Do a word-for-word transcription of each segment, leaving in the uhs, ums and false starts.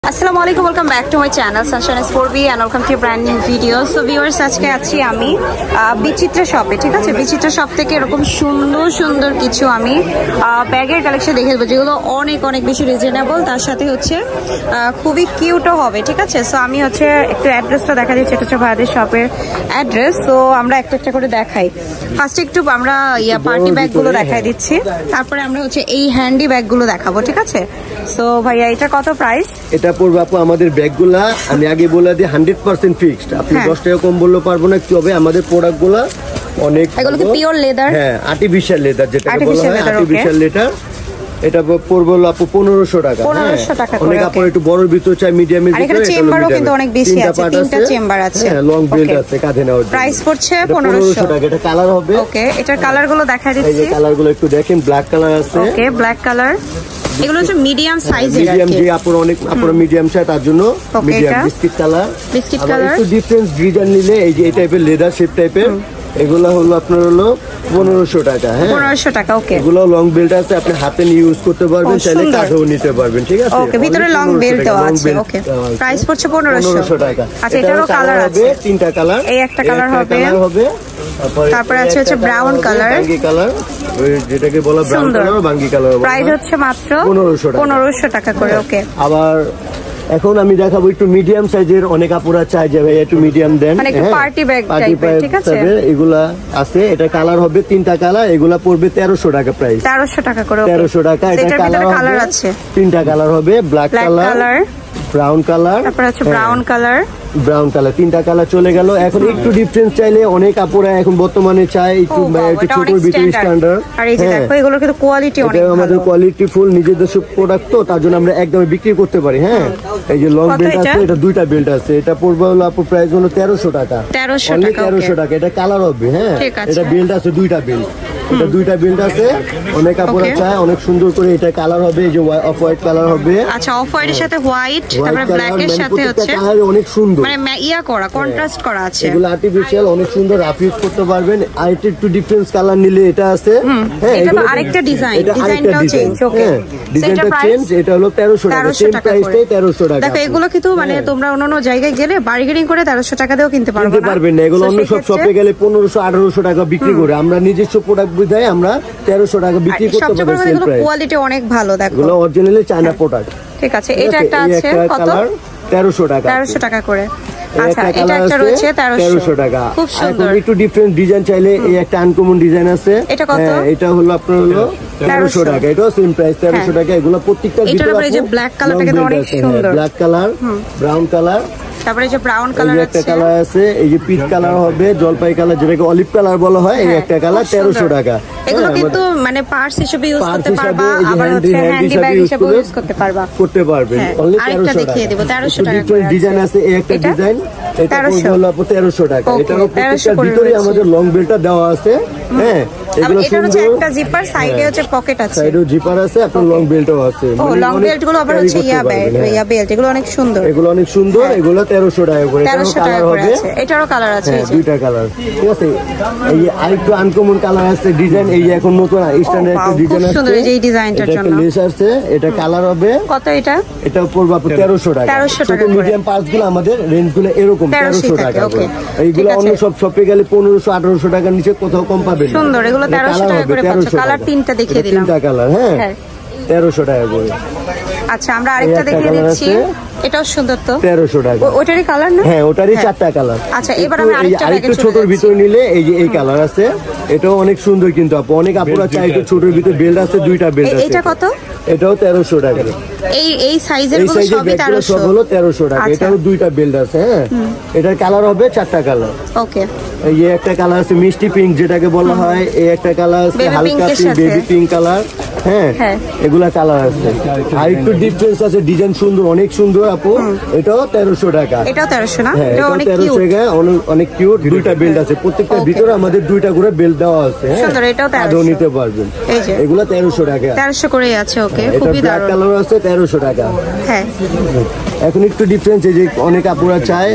আসসালামু আলাইকুম, welcome back to my channel sunshine S four B and welcome to brand new video. So viewers, আজকে আছি আমি বিচিত্রা শপে। ঠিক আছে, বিচিত্রা শপ থেকে এরকম সুন্দর সুন্দর কিছু আমি ব্যাগের কালেকশন দেখে দেবো, যেগুলো অনেক অনেক বেশি রিজনেবল, তার সাথে হচ্ছে খুবই কিউটও হবে। ঠিক আছে, সো আমি হচ্ছে একটু অ্যাড্রেসটা দেখা দিচ্ছি, এটা হচ্ছে ভাইদের শপের অ্যাড্রেস। সো আমরা একটা একটা করে দেখাই। ফার্স্টে একটু আমরা ইয়া পার্টি ব্যাগগুলো দেখাই দিচ্ছি, তারপরে আমরা হচ্ছে এই হ্যান্ডি ব্যাগগুলো দেখাবো। ঠিক আছে, সো ভাইয়া এটা কত প্রাইস? এটা পড়বে আপু আমাদের ব্যাগগুলা আমি আগে বলে দিই হান্ড্রেড পার্সেন্ট ফিক্সড। আপনি দশ টাকা কম বললে পারবো না, কি হবে আমাদের প্রোডাক্টগুলা অনেক পিওর লেদার। হ্যাঁ, আর্টিফিশিয়াল লেদার, যেটা বলা হয় আর্টিফিশিয়াল লেদার। এটা পড়বে আপু পনেরোশো টাকা। পনেরোশো টাকা অনেক আপনার একটু বড় ভিতর চাই, মিডিয়ামের ভিতরে চেম্বারও কিন্তু অনেক বেশি আছে, তিনটা চেম্বার আছে, লং বেল্ট আছে কাঁধে নেওয়ার জন্য। প্রাইস পড়ছে পনেরোশো টাকা। এটা কালার হবে। ওকে, এটার কালার গুলো দেখাই দিচ্ছি। এই যে কালারগুলো একটু দেখেন, ব্ল্যাক কালার আছে। Okay, black colour. এগুলো হচ্ছে মিডিয়াম সাইজের, মিডিয়াম যে আপুর অনেক আপুর মিডিয়াম চাই, তার জন্য medium biscuit colour. Biscuit colour একটু ডিফারেন্স ডিজাইন নিলে এই যে এই টাইপের লেদার শেপ টাইপের, এগুলো হলো আপনার হলো পনেরোশো টাকা। হ্যাঁ, পনেরোশো টাকা। ওকে, এগুলো লং বেল্ট আছে, আপনি হাতে নিয়ে ইউজ করতে পারবেন, চাইলে কাঁধেও নিতে পারবেন। ঠিক আছে, ওকে, ভিতরে লং বেল্ট দেওয়া আছে। ওকে, প্রাইস পড়ছে পনেরোশো টাকা। আচ্ছা, এটারও কালার আছে, তিনটা কালার। এই একটা কালার হবে, হবে তারপর আছে হচ্ছে ব্রাউন কালার, বাঙ্গি কালার, যেটাকে বলা ব্রাউন কালার বাঙ্গি কালার। প্রাইস হচ্ছে মাত্র পনেরোশো টাকা। পনেরোশো টাকা করে। ওকে, আবার এখন আমি দেখাবো একটু মিডিয়াম সাইজের, অনেক আপুরা চাই যে ভাই একটু মিডিয়াম দেন, মানে একটু পার্টি ব্যাগ টাইপের। ঠিক আছে, এগুলা আছে। এটা কালার হবে তিনটা কালার, এগুলা পড়বে তেরোশো টাকা প্রাইস। তেরোশো টাকা করে। তেরোশো টাকা। এটা কালার আছে, তিনটা কালার হবে, ব্ল্যাক কালার, ব্রাউন কালার, তারপর আছে ব্রাউন কালার, ব্রাউন কালার। তিনটা কালার চলে গেল। এখন একটু ডিফারেন্স চাইলে অনেক আপুরা এখন বর্তমানে চাই একটু একটু ছোট ভিতরে স্ট্যান্ডার্ড। আর এই যে দেখো, এগুলোর কিন্তু কোয়ালিটি অনেক ভালো, আমাদের কোয়ালিটি ফুল নিজেদের সব প্রোডাক্ট, তো তার জন্য আমরা একদম বিক্রি করতে পারি। হ্যাঁ, এই যে লং বেল্ট আছে, এটা দুইটা বেল্ট আছে, এটা পড়বে হলো আপু প্রাইস হলো তেরোশো টাকা। তেরোশো টাকা। তেরোশো টাকা। এটা কালার হবে। হ্যাঁ, এটা বেল্ট আছে, দুইটা বেল্ট, এটা দুইটা বেল্ট আছে। অনেক আপুরা চায় অনেক সুন্দর করে, এটা কালার হবে, এই যে অফ হোয়াইট কালার হবে। আচ্ছা, অফ হোয়াইটের সাথে হোয়াইট, তারপরে ব্ল্যাক এর সাথে হচ্ছে অনেক সুন্দর, মানে ইয়া করা, কন্ট্রাস্ট করা আছে। এগুলো আর্টিফিশিয়াল, অনেক সুন্দর, রাফ ইউজ করতে পারবেন। আর একটু ডিফারেন্স কালার নিলে এটা আছে। হ্যাঁ, এটা তো আরেকটা ডিজাইন, ডিজাইনটাও চেঞ্জ। ওকে, ডিজাইনটা চেঞ্জ। এটা হলো তেরোশো টাকা, সেম প্রাইসটাই তেরোশো টাকা। দেখো, এগুলো কিন্তু মানে তোমরা অন্যান্য জায়গায় গেলে বার্গেনিং করে তেরোশো টাকা দিয়েও কিনতে পারবে না, পারবেন না। এগুলো অন্য সব শপে গেলে পনেরোশো আঠারোশো টাকা বিক্রি করে, আমরা নিজস্ব প্রোডাক্ট বুঝাই আমরা তেরোশো টাকা বিক্রি করতে পারি। এগুলো কোয়ালিটি অনেক ভালো। দেখো, এগুলো অরিজিনালি চায়না প্রোডাক্ট। ঠিক আছে, এটা একটা আছে কত? তেরোশো টাকা। তেরোশো টাকা করে। আচ্ছা, এটা একটা রয়েছে তেরোশো টাকা, খুব সুন্দর। একটু ডিফারেন্ট ডিজাইন চাইলে এই একটা আনকমন ডিজাইন আছে। এটা কত? এটা হলো আপনার হলো তেরোশো টাকা। এটাও সেম প্রাইস, তেরোশো টাকা। এগুলো প্রত্যেকটা ভিতরে এটার উপরে যে ব্ল্যাক কালারটা কিন্তু অনেক সুন্দর, ব্ল্যাক কালার, ব্রাউন কালার, তারপরে যে ব্রাউন কালার আছে, একটা কালার আছে, এই যে পিচ কালার হবে, জলপাই কালার, যেটাকে অলিভ কালার বলা হয়, এই একটা কালার তেরোশো টাকা। এগুলো কিন্তু মানে পার্স হিসেবে ইউজ করতে পারবা, আবার হচ্ছে হ্যান্ডি ব্যাগ হিসেবে ইউজ করতে পারবা, করতে পারবেন। অনলি তেরোশো টাকা দেখিয়ে দেব। তেরোশো টাকা করে ডিজাইন আছে, এই একটা ডিজাইন, এটা হলো তেরোশো টাকা। এটার প্রত্যেকটার ভিতরে আমাদের লং বেল্টটা দেওয়া আছে। হ্যাঁ, এগুলো সুন্দর। একটা জিপার, সাইডে হচ্ছে পকেট আছে, সাইডেও জিপার আছে, আপনার লং বেল্টও আছে। ও, লং বেল্ট গুলো আবার হচ্ছে ইয়া বেল্ট, ইয়া বেল্ট, এগুলো অনেক সুন্দর, এগুলো অনেক সুন্দর। এগুলো তেরোশো টাকা করে। তেরোশো টাকা করে আছে। এটারও কালার আছে, এই যে দুইটা কালার। ঠিক আছে, এই যে আরেকটু আনকমন কালার আছে, ডিজাইন এই যে এখন নতুন স্ট্যান্ডার্ড একটা ডিজাইন আছে, সুন্দর। এই যে ডিজাইনটার জন্য লেস আছে, এটা কালার হবে কত? এটা এটা পড়বে আপু তেরোশো টাকা। তেরোশো টাকা। মিডিয়াম পার্টস গুলো আমাদের রেঞ্জ গুলো এরকম তেরোশো টাকা। এইগুলো অন্য সব শপে গেলে পনেরোশো আঠারোশো টাকার নিচে কোথাও কম পাবেন। সুন্দর, এগুলো তেরোশো টাকা করে পাচ্ছ। কালার তিনটা দেখিয়ে দিলাম, তিনটা কালার। হ্যাঁ, তেরোশো টাকা করে। আচ্ছা, আমরা আরেকটা দেখিয়ে দিচ্ছি, এটাও সুন্দর। তো তেরোশো টাকা। ওটারই কালার না? হ্যাঁ, ওটারই চারটা কালার। আচ্ছা, এবার আমরা আরেকটা আরেকটু ছোটর ভিতরে নিলে এই যে এই কালার আছে, এটাও অনেক সুন্দর। কিন্তু আপু অনেক আপুরা চাই একটু ছোটর ভিতরে বেল্ট আছে, দুইটা বেল্ট আছে। এটা কত? এটাও তেরোশো টাকা। এই এই সাইজের গুলো সবই তেরোশো। সব হলো তেরোশো টাকা। এটাও দুইটা বেল্ট আছে। হ্যাঁ, এটার কালার হবে চারটা কালার। ওকে, এই যে একটা কালার আছে মিষ্টি পিঙ্ক, যেটাকে বলা হয়। এই একটা কালার আছে হালকা পিঙ্ক, বেবি পিঙ্ক কালার। হ্যাঁ, এগুলা কালার আছে। আর একটু ডিফারেন্স আছে, ডিজাইন সুন্দর, অনেক সুন্দর আপু। এটাও তেরোশো টাকা। এটাও তেরোশো না? এটা অনেক কিউট, অনেক কিউট। দুইটা বেল্ট আছে, প্রত্যেকটার ভিতরে আমাদের দুইটা করে বেল্ট দেওয়া আছে। সুন্দর, এটাও তেরোশো নিতে পারবেন। এগুলা তেরোশো টাকা, তেরোশো করেই আছে। ওকে, খুবই দারুণ। কালার আছে তেরোশো টাকা। হ্যাঁ, এখন একটু ডিফারেন্স, এই যে অনেক আপুরা চায়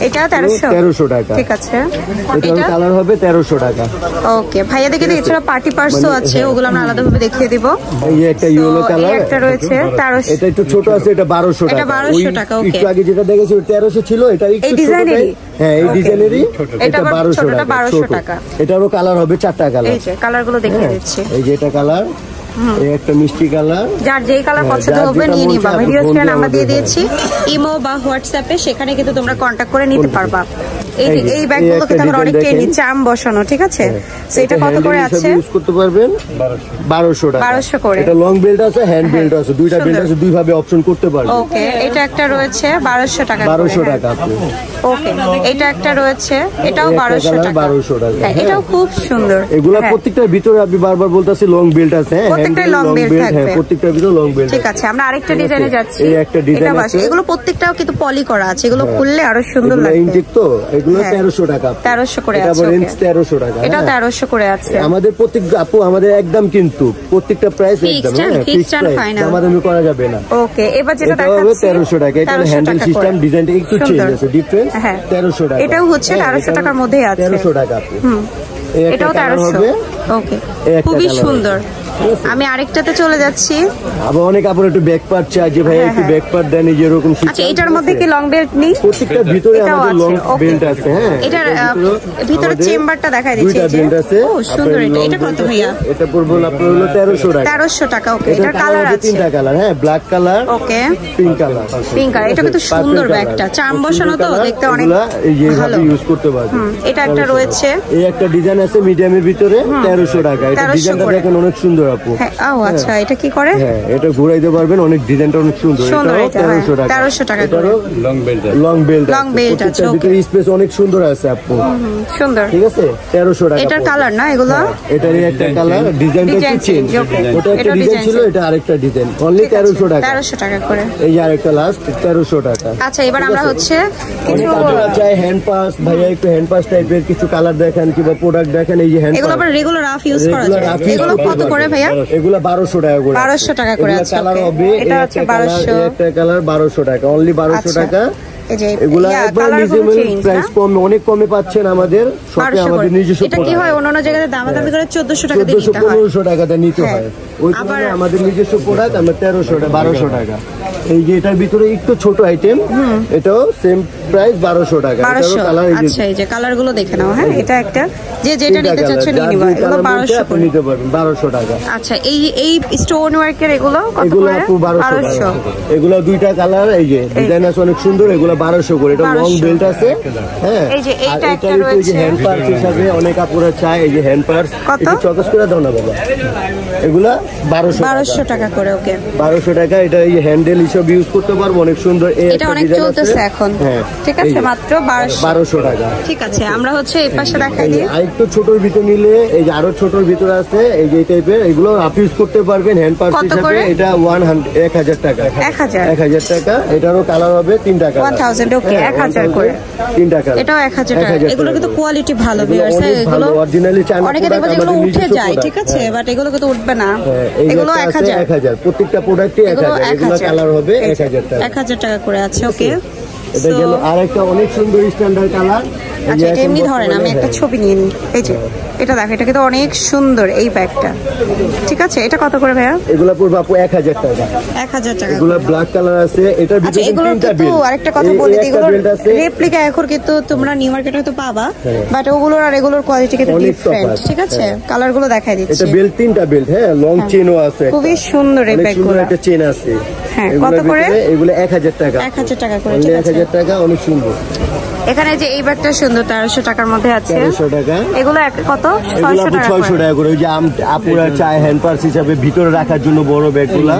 এটা তেরোশো তেরোশো টাকা। ঠিক আছে, এটা কালার হবে তেরোশো টাকা। ওকে ভাইয়া দেখে দিই, এছাড়া পার্টি পার্সও আছে, ওগুলো আমরা আলাদাভাবে দেখিয়ে দিব। এই একটা ইয়েলো কালার, একটা রয়েছে তেরোশো, এটা একটু ছোট আছে, এটা বারোশো টাকা। এটা বারোশো টাকা। ওকে, একটু আগে যেটা দেখেছি তেরোশো ছিল, এটা একটু ছোট। হ্যাঁ এই ডিজাইনেরই, এটা বারোশো টাকা। এটারও কালার হবে চারটা কালার। এই যে কালারগুলো দেখিয়ে দিচ্ছি। এই যে এটা কালার, এই একটা মিষ্টি কালার, যার যেই কালার পছন্দ হবে নিয়ে নিবা। ভিডিও স্ক্রিনে আমরা দিয়ে দিয়েছি ইমো বা হোয়াটসঅ্যাপে, সেখানে কিন্তু তোমরা কন্টাক্ট করে নিতে পারবা। এই এই ব্যাগগুলো কিন্তু আমরা অনেকটাই নিচে আম বসানো, ঠিক আছে। সো এটা কত করে আছে? ইউজ করতে পারবেন বারোশো টাকা। বারোশো করে। এটা লং বেল্ট আছে, হ্যান্ড বেল্ট আছে, দুইটা বেল্ট আছে, দুই ভাবে অপশন করতে পারবেন। ওকে, এটা একটা রয়েছে বারোশো টাকা। বারোশো টাকা। ওকে, এটা একটা রয়েছে, এটাও বারোশো টাকা। বারোশো টাকা, এটাও খুব সুন্দর। এগুলা প্রত্যেকটার ভিতরে আমি বারবার বলতাছি লং বেল্ট আছে, হ্যাঁ প্রত্যেকটা লং বেল্ট থাকবে, প্রত্যেকটার ভিতরে লং বেল্ট। ঠিক আছে, আমরা আরেকটা ডিজাইনে যাচ্ছি। এই একটা ডিজাইন আছে, এগুলো প্রত্যেকটাও কিন্তু পলি করা আছে, এগুলো খুললে আরো সুন্দর লাগবে। ইনটেক তো, এগুলো তেরোশো টাকা। তেরোশো করে আছে। এটা রেঞ্জ তেরোশো টাকা। এটা তেরোশো করে আছে। আমাদের প্রত্যেক আপু আমাদের একদম কিন্তু প্রত্যেকটা প্রাইস একদম ফিক্সড প্রাইস, দামাদামি করা যাবে না। ওকে, এবার যেটা দেখাচ্ছি তেরোশো টাকা। এটা হ্যান্ডেল সিস্টেম, ডিজাইনটা একটু চেঞ্জ আছে, ডিফারেন্স। তেরোশো টাকা। এটাও হচ্ছে তেরোশো টাকার মধ্যেই আছে। তেরোশো টাকা। হুম, এটাও তেরোশো। ওকে, খুবই সুন্দর। আমি আরেকটাতে চলে যাচ্ছি। আবার অনেক আপনার একটু ব্যাক পার্ট চাই, যে ভাই একটু ব্যাক পার্ট দেন, এই যে এরকম। আচ্ছা, এটার মধ্যে কি লং বেল্ট নেই? প্রত্যেকটা ভিতরে আমাদের লং বেল্ট আছে। হ্যাঁ, এটার ভিতরে চেম্বারটা দেখাই দিচ্ছি। দুইটা বেল্ট আছে। ও সুন্দর। এটা এটা কত ভাইয়া? এটা পড়বে আপনার হলো তেরোশো টাকা। তেরোশো টাকা। ওকে, এটার কালার আছে তিনটা কালার। হ্যাঁ, black colour, okay, pink colour. Pink colour, এটা কিন্তু সুন্দর ব্যাগটা, চাম বসানো তো, দেখতে অনেক ভালো, ইউজ করতে পারবেন। এটা একটা রয়েছে, এই একটা ডিজাইন আছে মিডিয়ামের ভিতরে, তেরোশো টাকা। এটা ডিজাইনটা দেখেন অনেক সুন্দর আপু। ও আচ্ছা, এটা কি করে? হ্যাঁ, এটা ঘুরাইতে পারবেন, অনেক ডিজাইনটা অনেক সুন্দর। এটা তেরোশো টাকা। তেরোশো টাকা করে। Long belt, long belt, long belt আছে। ভিতরে স্পেস অনেক সুন্দর আছে আপু, সুন্দর। ঠিক আছে, তেরোশো টাকা। এটার কালার না এগুলো? এটারই একটা কালার, ডিজাইনটা একটু চেঞ্জ। ওটা একটা ডিজাইন ছিল, এটা আরেকটা ডিজাইন। অনলি তেরোশো টাকা। তেরোশো টাকা করে। এই যে আরেকটা লাস্ট তেরোশো টাকা। আচ্ছা, এবার আমরা হচ্ছে কিছু চাই হ্যান্ড পাস, ভাইয়া একটু হ্যান্ড পাস টাইপের কিছু কালার দেখেন কিংবা প্রোডাক্ট দেখেন। এই যে হ্যান্ড পাস, এগুলো আবার রেগুলার রাফ ইউজ করা যায়। এগুলো কত করে ভাইয়া? এগুলো বারোশো টাকা করে। বারোশো টাকা করে আছে। কালার হবে, এটা হচ্ছে বারোশো, একটা কালার বারোশো টাকা, অনলি বারোশো টাকা। এগুলা একবার রিজনেবল প্রাইস, কম, অনেক কমে পাচ্ছেন আমাদের শপে। আমাদের নিজস্ব এটা কি হয়, অন্যান্য জায়গায় দামাদামি করে চোদ্দশো টাকা দিয়ে নিতে হয়, পনেরোশো টাকাতে নিতে হয়। ওই কারণে আমাদের নিজস্ব প্রোডাক্ট আমরা তেরোশো টাকা, বারোশো টাকা। এই যে এটার ভিতরে একটু ছোট আইটেম, এটাও সেম প্রাইস বারোশো টাকা। বারোশো। আচ্ছা, এই যে কালার গুলো দেখে নাও। হ্যাঁ, এটা একটা, যে যেটা নিতে চাচ্ছ নিয়ে নিবা। এগুলো বারোশো করে নিতে পারবেন, বারোশো টাকা। আচ্ছা, এই এই স্টোন ওয়ার্কের এগুলো কত করে? বারোশো। এগুলো দুইটা কালার, এই যে ডিজাইন আছে অনেক সুন্দর, এগুলো বারোশো করে। এটা লং বেল্ট আছে। হ্যাঁ, এই যে এইটা একটা এই রয়েছে, যে হ্যান্ড পার্স হিসাবে অনেক আপুরা চায়। এই যে হ্যান্ড পার্স একটু চকস করে দাও না বাবা। এগুলা বারোশো বারোশো টাকা করে। ওকে, বারোশো টাকা। এটা এই হ্যান্ডেল হিসেবে ইউজ করতে পারবো, অনেক সুন্দর। এটা অনেক চলতেছে এখন। হ্যাঁ, ঠিক আছে, মাত্র বারোশো টাকা। ঠিক আছে, আমরা হচ্ছে এই পাশে দেখাই দিই। আরেকটু ছোটর ভিতর নিলে, এই যে আরো ছোটর ভিতর আছে, এই যে টাইপের, এগুলো আপ ইউজ করতে পারবেন হ্যান্ড পার্স হিসেবে। এটা ওয়ান হান্ড্রেড, এক হাজার টাকা। এক হাজার এক হাজার টাকা। এটারও কালার হবে তিনটা কালার। One thousand. ওকে, এক হাজার করে তিনটা কালার। এটাও এক হাজার টাকা। এগুলো কিন্তু কোয়ালিটি ভালো, ভিউয়ার্স। এগুলো অরিজিনালি চায়না, অনেকে দেখবে যেগুলো উঠে যায়, ঠিক আছে, বাট এগুলো কিন্তু উঠবে না। এগুলো এক হাজার। এক হাজার প্রত্যেকটা প্রোডাক্টই এক হাজার। এগুলো কালার হবে এক হাজার টাকা। এক হাজার টাকা করে আছে। ওকে, এটা গেল আরেকটা অনেক সুন্দর স্ট্যান্ডার্ড কালার। আচ্ছা, এটা এমনি ধরেন, আমি একটা ছবি নিয়ে নিই। এই যে এটা দেখো, এটা কিন্তু অনেক সুন্দর এই ব্যাগটা। ঠিক আছে, এটা কত করে ভাইয়া? এগুলো পড়বে আপু এক হাজার টাকা। এক হাজার টাকা। এগুলো ব্ল্যাক কালার আছে। এটার ভিতরে তিনটা বেল্ট। আরেকটা কথা বলে দিই, এগুলো রেপ্লিকা এখন কিন্তু তোমরা নিউ মার্কেটে হয়তো পাবা, বাট ওগুলোর আর এগুলোর কোয়ালিটি কিন্তু ডিফারেন্ট। ঠিক আছে, কালার গুলো দেখাই দিচ্ছি। এটা বেল্ট, তিনটা বেল্ট। হ্যাঁ, লং চেনও আছে, খুবই সুন্দর এই ব্যাগগুলো। একটা চেন আছে। হ্যাঁ, কত করে? এগুলো এক হাজার টাকা। এক হাজার টাকা করে। এক হাজার টাকা, অনেক সুন্দর। এখানে যে এই ব্যাগটা সুন্দর, তেরোশো টাকার মধ্যে আছে। তেরোশো টাকা। এগুলো কত? ছয়শো টাকা। ছয়শো টাকা করে। ওই যে আপুরা চায় হ্যান্ড পার্স হিসাবে ভিতরে রাখার জন্য বড় ব্যাগগুলা।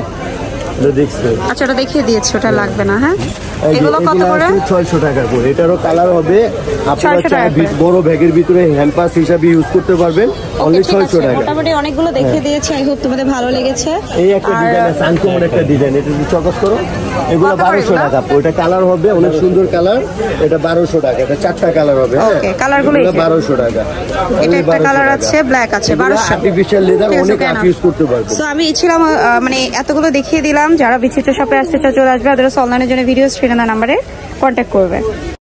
আচ্ছা, ওটা দেখিয়ে দিয়েছি, ওটা লাগবে না। হ্যাঁ, এগুলো কত করে? ছয়শো টাকা করে। এটারও কালার হবে, আপনারা চায় বড় ব্যাগের ভিতরে হ্যান্ড পাস হিসাবে ইউজ করতে পারবেন। অনলি ছয়শো টাকা। মোটামুটি অনেকগুলো দেখিয়ে দিয়েছি, আই হোপ তোমাদের ভালো লেগেছে। এই একটা ডিজাইন আছে, আনকমন একটা ডিজাইন, এটা যদি চকস করো, এগুলো বারোশো টাকা। ওইটা কালার হবে অনেক সুন্দর কালার, এটা বারোশো টাকা। এটা চারটা কালার হবে। ওকে, কালারগুলো বারোশো টাকা। এটা একটা কালার আছে, ব্ল্যাক আছে, বারোশো। আর্টিফিশিয়াল লেদার, অনেক আপ ইউজ করতে পারবে। সো আমি ছিলাম মানে এতগুলো দেখিয়ে দিলাম। যারা বিচিত্র শপে আসতে চাও চলে আসবে, আদারস অনলাইনের জন্য ভিডিও স্ক্রিনে নাম্বারে কন্ট্যাক্ট করবে।